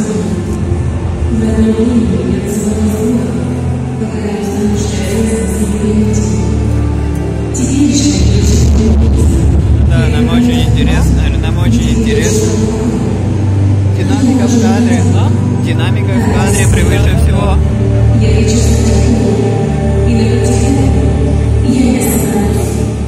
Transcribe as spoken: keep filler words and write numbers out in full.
Да, нам очень интересно, нам очень интересно. Динамика в кадре, динамика в кадре превыше всего. Я вечно тепло, и на потере я не останусь.